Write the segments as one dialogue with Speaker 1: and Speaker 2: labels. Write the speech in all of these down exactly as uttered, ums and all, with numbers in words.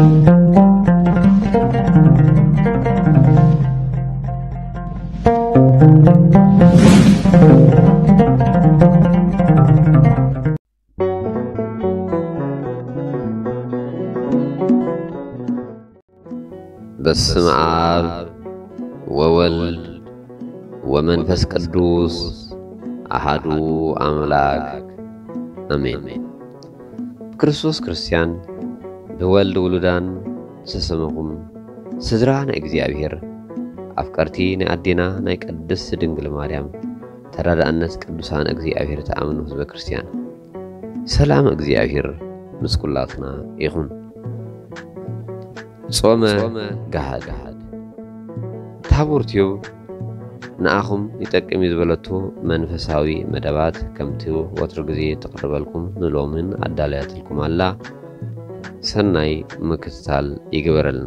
Speaker 1: በስመ አብ ወወልድ ወመንፈስ ቅዱስ አሐዱ አምላክ አሜን። ክርስቶስ ክርስቲያን በወልድ ውሉዳን ተሰመኹም ስድራ ናይ እግዚአብሔር አፍቀርቲ ናይ አዴና ናይ ቅድስት ድንግል ማርያም ተራዳእነት ቅዱሳን እግዚአብሔር ተአምኑ ህዝበ ክርስቲያን ሰላም እግዚአብሔር ምስኩላትና ይኹን። ጾመ ገሃድ ታቦር ቲዩብ ንአኹም ይጠቅም ይዝበለቶ መንፈሳዊ መደባት ከምቲው ወትር ጊዜ ተቀርበልኩም ንሎምን አዳላያትልኩም አላ ሰናይ ምክትታል ይግበረልና።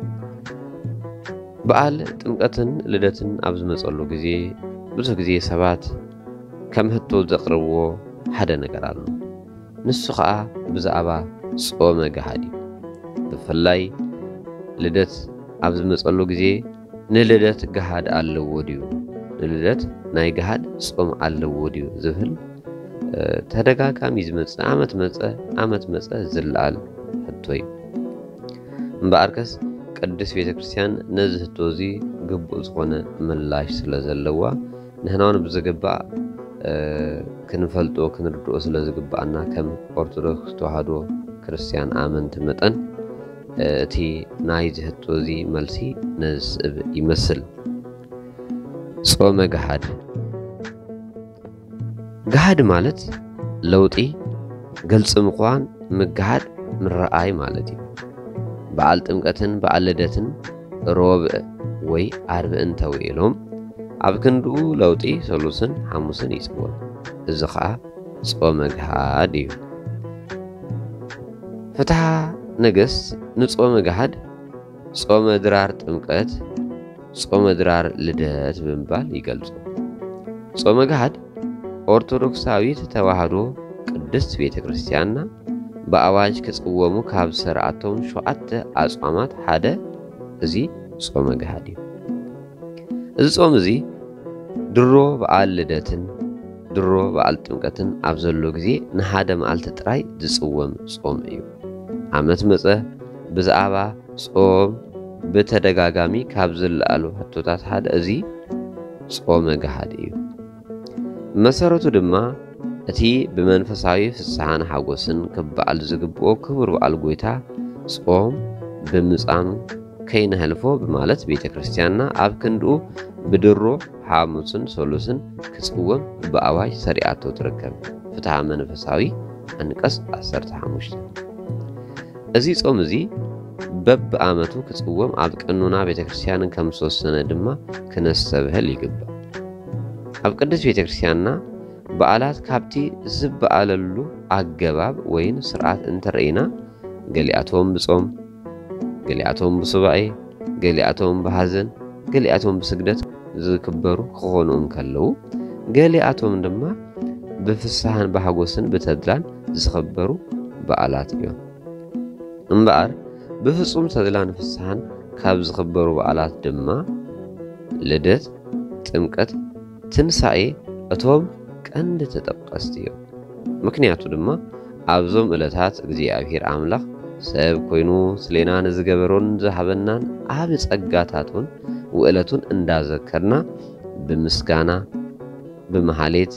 Speaker 1: በዓል ጥምቀትን ልደትን አብዝ መጸሉ ጊዜ ብዙ ጊዜ ሰባት ከም ህቶ ዘቅርብዎ ሓደ ነገር አሉ። ንሱ ከዓ ብዛዕባ ጾመ ገሃድ ብፍላይ ልደት አብዝ መጸሉ ጊዜ ንልደት ገሃድ አለዎ ዲዩ ንልደት ናይ ገሃድ ጾም አለዎ ዲዩ ዝብል ተደጋጋሚ ዝመጽ ዓመት መጸ ዓመት መጸ ዝላል ህቶይ እምበአርከስ ቅድስት ቤተክርስቲያን ነዚ ህቶዚ ግቡእ ዝኾነ ምላሽ ስለዘለዋ ንህናውን ብዝግባእ ክንፈልጦ ክንርድኦ ስለዝግባእና ከም ኦርቶዶክስ ተዋህዶ ክርስቲያን አመንቲ መጠን እቲ ናይ ዝህቶዚ መልሲ ነዝስብ ይመስል። ጾመ ገሃድ ገሃድ ማለት ለውጢ ገልጽ ምኳን ምግሃድ ምርአይ ማለት እዩ። በዓል ጥምቀትን በዓል ልደትን ሮብዕ ወይ ዓርብን ተዊኢሎም ኣብ ክንድኡ ለውጢ ሰሉስን ሐሙስን ይጽውዕ። እዚ ከዓ ጾመ ገሃድ እዩ። ፍትሐ ነገሥት ንጾመ ገሃድ ጾመ ድራር ጥምቀት ጾመ ድራር ልደት ብምባል ይገልጹ። ጾመ ገሃድ ኦርቶዶክሳዊት ተዋህዶ ቅድስት ቤተክርስቲያንና በአዋጅ ከጽወሙ ካብ ሰርዓቶም ሸውዓተ አጽዋማት ሓደ እዚ ጾመ ገሃድ እዩ። እዚ ጾም እዚ ድሮ በዓል ልደትን ድሮ በዓል ጥምቀትን ኣብ ዘሎ ጊዜ ንሓደ መዓልቲ ጥራይ ዝጽወም ጾም እዩ። ዓመት መጸ ብዛዕባ ጾም በተደጋጋሚ ካብ ዝለአሉ ህቶታት ሓደ እዚ ጾመ ገሃድ እዩ። መሰረቱ ድማ እቲ ብመንፈሳዊ ፍስሓን ሓጎስን ክበዓል ዝግብኦ ክቡር በዓል ጎይታ ጾም ብምጻም ከይነህልፎ በማለት ቤተክርስቲያንና ኣብ ክንድኡ ብድሮ ሐሙስን ሰሉስን ክጽወም በአዋጅ ሰሪዓቶ ትርከብ። ፍትሐ መንፈሳዊ አንቀጽ ዓሰርተ ሓሙሽተ እዚ ጾም እዚ በብ ዓመቱ ክጽወም ኣብ ቀኖና ቤተክርስቲያንን ከም ዝተወሰነ ድማ ክነስተብህል ይግባእ። ኣብ ቅድስት ቤተክርስቲያንና በዓላት ካብቲ ዝበዓለሉ ኣገባብ ወይን ስርዓት እንተርኢና ገሊኣቶም ብጾም ገሊኣቶም ብሱባኤ ገሊኣቶም ብሃዘን ገሊኣቶም ብስግደት ዝክበሩ ክኾኑም ከለው ገሊኣቶም ድማ ብፍስሓን ብሓጎስን ብተድላን ዝኽበሩ በዓላት እዮም። እምበኣር ብፍጹም ተድላን ፍስሓን ካብ ዝኽበሩ በዓላት ድማ ልደት ጥምቀት ትንሳኤ እቶም ቀንዲ ተጠቀስቲ እዮም። ምክንያቱ ድማ ኣብዞም ዕለታት እግዚአብሔር አምላኽ ሰብ ኮይኑ ስለና ንዝገበሮን ዝሃበናን ኣብ ጸጋታቱን ውዕለቱን እንዳዘከርና ብምስጋና ብመሃሌት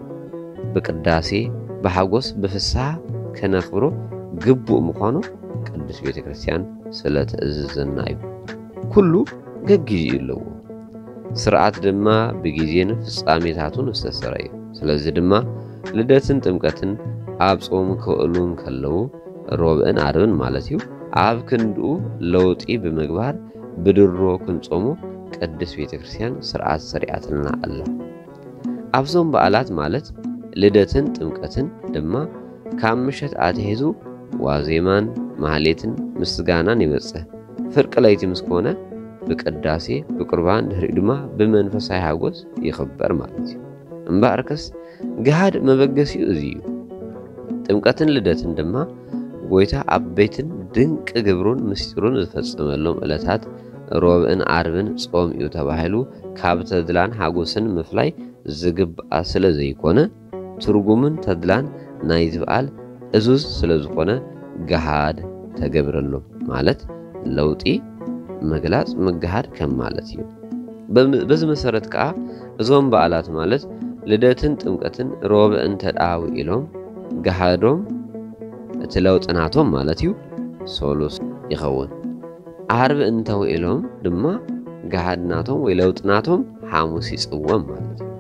Speaker 1: ብቅዳሴ ብሓጎስ ብፍስሓ ከነኽብሮ ግቡእ ምዃኑ ቅድስት ቤተክርስቲያን ስለተእዝዘና እዩ። ኩሉ ገጊዜ ኣለዎ። ስርዓት ድማ ብጊዜን ፍጻሜታቱን ዝተሰረ እዩ። ስለዚ ድማ ልደትን ጥምቀትን ኣብ ጾም ክውዕሉን ከለው ሮብዕን ዓርብን ማለት እዩ ኣብ ክንድኡ ለውጢ ብምግባር ብድሮ ክንጾሙ ቅድስት ቤተክርስቲያን ስርዓት ሰሪዓትና ኣላ። ኣብዞም በዓላት ማለት ልደትን ጥምቀትን ድማ ካብ ምሸት ኣትሒዙ ዋዜማን ማህሌትን ምስጋናን ይበጽሕ። ፍርቅ ለይቲ ምስኮነ ብቅዳሴ ብቁርባን ድሕሪ ድማ ብመንፈሳዊ ሓጎስ ይኽበር ማለት እዩ። እምበኣርከስ ገሃድ መበገሲኡ እዚ እዩ። ጥምቀትን ልደትን ድማ ጎይታ ኣብ ቤትን ድንቅ ግብሩን ምስጢሩን ዝፈጽመሎም ዕለታት ሮብእን ዓርብን ጾም እዩ ተባሂሉ ካብ ተድላን ሓጎስን ምፍላይ ዝግብኣ ስለ ዘይኮነ ትርጉምን ተድላን ናይ ዝበዓል እዙዝ ስለ ዝኾነ ገሃድ ተገብረሎ ማለት ለውጢ መግላጽ ምግሃድ ከም ማለት እዩ። በዚ መሰረት ከዓ እዞም በዓላት ማለት ልደትን ጥምቀትን ሮብእን ተዳዊ ኢሎም ገሃዶም እቲ ለውጥናቶም ማለት እዩ ሶሉስ ይኸውን። ዓርብ እንተው ኢሎም ድማ ገሃድናቶም ወይ ለውጥናቶም ሐሙስ ይጽወም ማለት እዩ።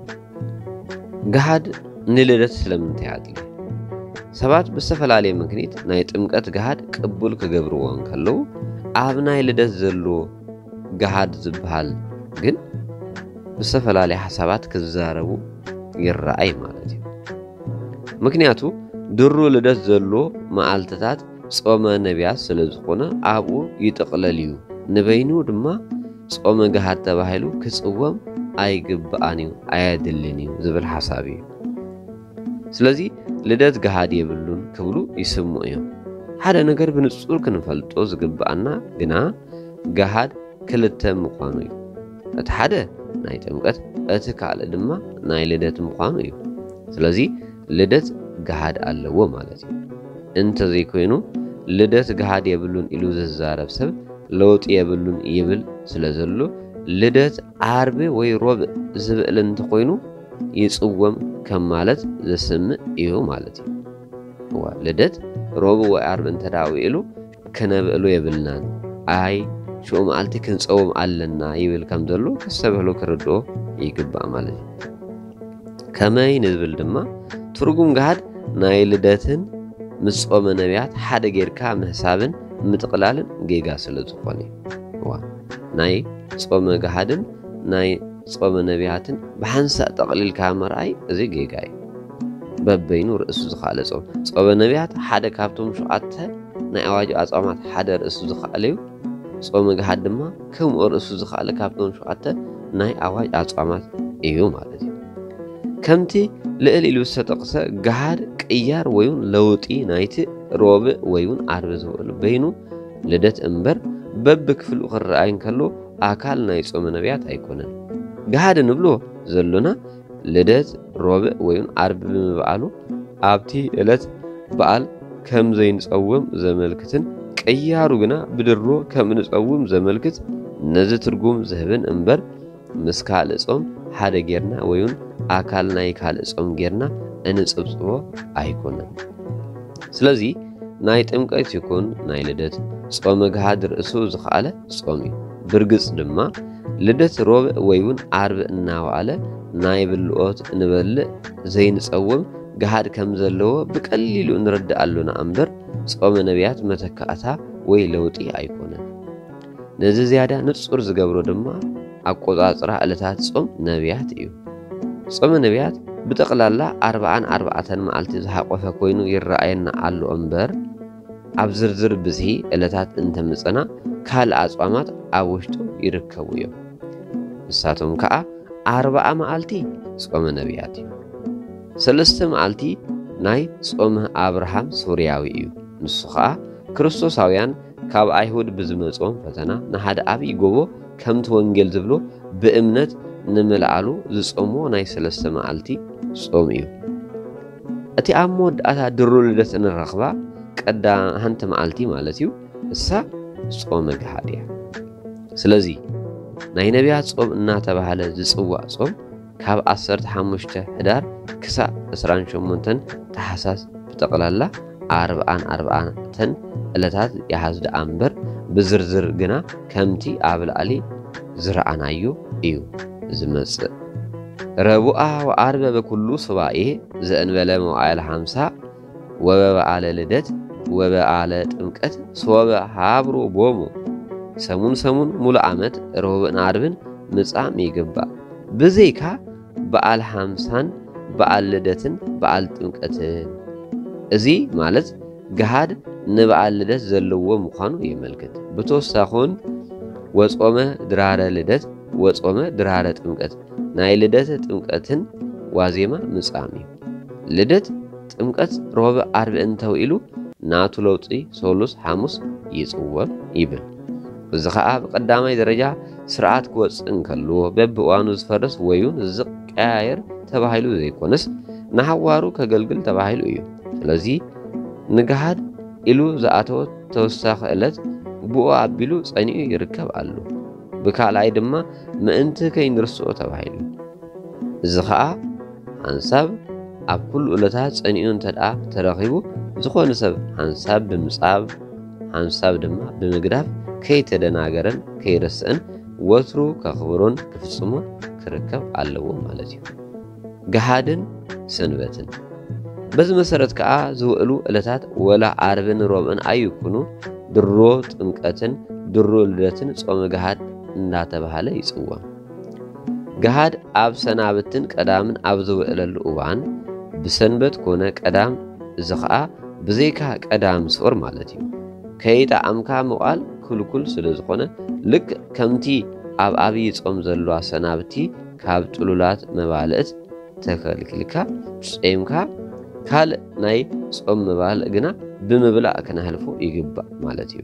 Speaker 1: ገሃድ ንልደት ስለምንታይ ኣድልዩ? ሰባት ብዝተፈላለየ ምክንያት ናይ ጥምቀት ገሃድ ቅቡል ክገብርዎ እንከለዉ ኣብ ናይ ልደት ዘሎ ገሃድ ዝበሃል ግን ብዝተፈላለየ ሓሳባት ክዛረቡ ይረአይ ማለት እዩ። ምክንያቱ ድሩ ልደት ዘሎ መዓልትታት ጾመ ነቢያት ስለ ዝኾነ ኣብኡ ይጥቕለል እዩ። ንበይኑ ድማ ጾመ ገሃድ ተባሂሉ ክጽወም ኣይግብኣን እዩ ኣየድልን እዩ ዝብል ሓሳብ እዩ። ስለዚ ልደት ገሃድ የብሉን ክብሉ ይስምዑ እዮም። ሓደ ነገር ብንጹር ክንፈልጦ ዝግብኣና ግና ገሃድ ክልተ ምዃኑ እዩ። እቲ ሓደ ናይ ጥምቀት እቲ ካልእ ድማ ናይ ልደት ምዃኑ እዩ። ስለዚ ልደት ገሃድ ኣለዎ ማለት እዩ። እንተዘይኮይኑ ልደት ገሃድ የብሉን ኢሉ ዝዛረብ ሰብ ለውጢ የብሉን ይብል ስለ ዘሎ ልደት ዓርቢ ወይ ሮብእ ዝብዕል እንተኮይኑ ይጽወም ከም ማለት ዘስምዕ እዩ ማለት እዩ። ዋ ልደት ሮብእ ወይ ዓርቢ እንተዳዊ ኢሉ ክነብዕሉ የብልናን ኣይ ሽዑ መዓልቲ ክንጸውም ኣለና ይብል ከም ዘሎ ከሰብህሎ ክርድኦ ይግባእ ማለት እዩ። ከመይ ንዝብል ድማ ትርጉም ገሃድ ናይ ልደትን ምስ ጾመ ነቢያት ሓደ ጌርካ ምሕሳብን ምጥቕላልን ጌጋ ስለ ዝኾነ እዩ። ዋ ናይ ጾመ ገሃድን ናይ ጾመ ነቢያትን ብሓንሳእ ጠቕሊልካ ምርኣይ እዚ ጌጋ እዩ። በበይኑ ርእሱ ዝኻለ ጾም ጾመ ነቢያት ሓደ ካብቶም ሸውዓተ ናይ ኣዋጅ ኣጽዋማት ሓደ ርእሱ ዝኻለ እዩ። ጾመ ገሃድ ድማ ከምኡ ርእሱ ዝኻለ ካብቶም ሸውዓተ ናይ ኣዋጅ ኣጽዋማት እዩ ማለት እዩ። ከምቲ ልዕል ኢሉ ዝተጠቕሰ ገሃድ ቅያር ወይውን ለውጢ ናይቲ ሮብእ ወይውን ዓርቢ ዝውዕል በይኑ ልደት እምበር በብክፍሉ ክረኣይ እንከሎ ኣካል ናይ ጾመ ነቢያት ኣይኮነን። ገሃድ ንብሎ ዘሎና ልደት ሮብእ ወይውን ዓርቢ ብምብዓሉ ኣብቲ ዕለት በዓል ከም ዘይንጸውም ዘመልክትን ቅያሩ ግና ብድሮ ከም ንጸውም ዘመልክት ነዚ ትርጉም ዝህብን እምበር ምስ ካልእ ጾም ሓደ ጌርና ወይውን ኣካል ናይ ካልእ ጾም ጌርና እንጽብጽቦ ኣይኮነን። ስለዚ ናይ ጥምቀት ይኩን ናይ ልደት ጾመ ገሃድ ርእሱ ዝኻለ ጾም እዩ። ብርግጽ ድማ ልደት ሮብእ ወይውን ዓርቢ እናወዓለ ናይ ብልኦት ንበልዕ ዘይንጸውም ገሃድ ከም ዘለዎ ብቀሊሉ ንርዳእ ኣሎና እምበር ጾመ ነቢያት መተካእታ ወይ ለውጢ ኣይኮነን። ነዚ ዝያዳ ንጹር ዝገብሮ ድማ ኣቆጻጽራ ዕለታት ጾም ነቢያት እዩ። ጾመ ነቢያት ብጠቕላላ ኣርባዓን ኣርባዕተን መዓልቲ ዝሓቆፈ ኮይኑ ይረኣየና ኣሎ እምበር ኣብ ዝርዝር ብዝሒ ዕለታት እንተምፅና ካልእ ኣጽዋማት ኣብ ውሽጡ ይርከቡ እዮም። ንሳቶም ከዓ ኣርባዓ መዓልቲ ጾመ ነቢያት እዩ። ሰለስተ መዓልቲ ናይ ጾመ አብርሃም ሶርያዊ እዩ። ንሱ ከዓ ክርስቶሳውያን ካብ ኣይሁድ ብዝመጾም ፈተና ንሓደ ዓብይ ጎቦ ከምቲ ወንጌል ዝብሎ ብእምነት ንምልዓሉ ዝጾሞ ናይ ሰለስተ መዓልቲ ጾም እዩ። እቲ ኣብ መወዳእታ ድሩ ልደት እንረኽባ ቀዳ ሓንቲ መዓልቲ ማለት እዩ እሳ ጾመ ገሃድ እያ። ስለዚ ናይ ነቢያት ጾም እናተባህለ ዝጽዋዕ ጾም ካብ ዓሰርተ ሓሙሽተ ሕዳር ክሳብ ዕስራን ሸሞንተን ታሕሳስ ብጠቕላላ ኣርባዓን ኣርባዕተን ዕለታት ይሓዝ ደኣ እምበር ብዝርዝር ግና ከምቲ ኣብ ላዕሊ ዝረኣናዮ እዩ ዝመጽእ። ረቡዓ ወዓርበ በኩሉ ሱባኤ ዘእንበለ መዋዕለ ሃምሳ ወበበዓለ ልደት ወበዓለ ጥምቀት ሶበ ሃብሮ ቦሞ ሰሙን ሰሙን ሙሉ ዓመት ረቡዕን ዓርብን ምጻም ይግባእ ብዘይካ በዓል ሃምሳን በዓል ልደትን በዓል ጥምቀትን። እዚ ማለት ገሃድ ንበዓል ልደት ዘለዎ ምዃኑ የመልክት። ብተወሳኺን ወጾመ ድራረ ልደት ወጾመ ድራረ ጥምቀት ናይ ልደት ጥምቀትን ዋዜማ ምጻም እዩ። ልደት ጥምቀት ረቡዕ ዓርብ እንተው ኢሉ ናቱ ለውጢ ሶሉስ ሐሙስ يصوب يبل وزخاء بقدامي درجة سرعات كوتس انكلو ببقوانو زفرس ويون زق قاير تباهيلو زي كونس نحوارو كغلغل تباهيلو ايو سلازي نجحد إلو زاتو توساخ إلت بقو عبيلو صنيو يركب علو بكالعي دما ما انت كين رسو تباهيلو زخاء حنساب اب كل أولتها صنيو تدعا تراخيبو زخون سب حنساب بمصاب حنساب دما بمقداف كي تدناغرن كي رسن وترو كخبرون كفصمو كركب علو مالتي جهادن سنبتن بز مسرت كا زوئلو الاتات ولا عربن روبن ايكونو درو طنقتن درو لدتن صوم جهاد እንዳተባለ ይጽዋ جهاد اب سنابتن قدامن اب زوئلل اوبان بسنبت ኮነ ቀዳም ዝኸአ بزيካ ቀዳም ሶር ማለትዩ ከይታ አምካ መዋል ኩልኩል ስለዝኾነ ልክ ከምቲ ኣብ አብይ ጾም ዘሎ ሰናብቲ ካብ ጥሉላት መባልት ተከልክልካ ጾምካ ካል ናይ ጾም መባል ግና ብምብላዕ ከነህልፎ ይግባ ማለትዩ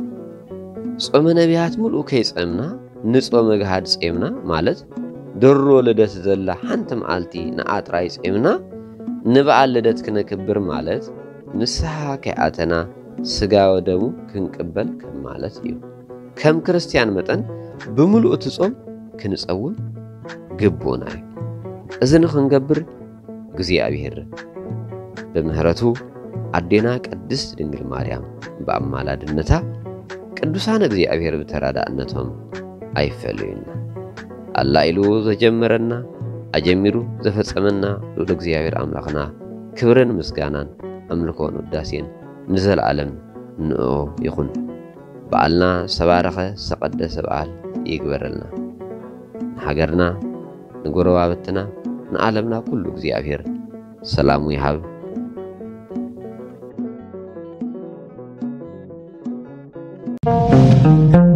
Speaker 1: ጾም ነቢያት ሙሉ ከይጾምና ንጾም ገሃድ ጾምና ማለት ድሮ ልደት ዘላ ሓንቲ መዓልቲ ንኣጥራይ ጾምና ንበዓል ልደት ክነክብር ማለት ንስሓ ከኣተና ስጋ ወደሙ ክንቅበል ከማለት እዩ ከም ክርስቲያን መጠን بملؤ تصوم كنصوم جبونا إذن خنجبر جزيء أبيهر بمهرته عدينا قدس دنجل مريم بأمال النتا قدسان جزيء أبيهر بتراد أنتهم أي فلين الله إلو زجمرنا أجمرو زفصمنا لو جزيء أبيهر أملاقنا كبرن مسجانا أملكون الداسين نزل عالم نو يخون بعلنا سبارخة سقدس بعل يقبرلنا حجرنا نقروا عبتنا نعلمنا كله زي أبير سلام ويحب